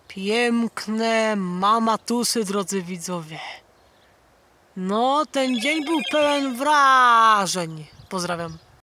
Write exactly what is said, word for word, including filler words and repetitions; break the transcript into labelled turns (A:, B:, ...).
A: Piękne mamatusy, drodzy widzowie. No, ten dzień był pełen wrażeń. Pozdrawiam.